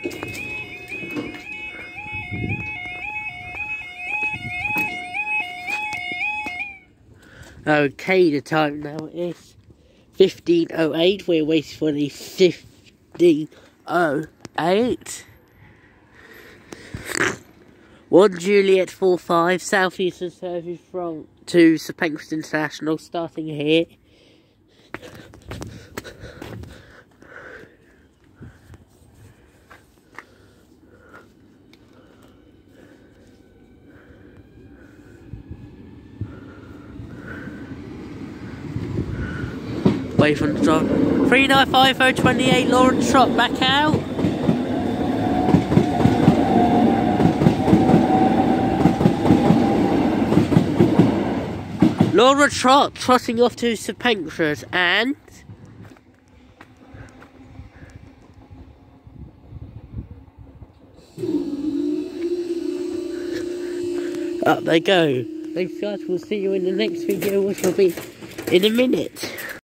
Okay, the time now is 15:08. We're waiting for the 15:08. 1 Juliet 45 Southeastern service from to Pancras International starting here. Wait for the drop. 395028 Lawrence Trot back out. Laura Trot trotting off to St Pancras and up they go. Thanks guys, we'll see you in the next video which will be in a minute.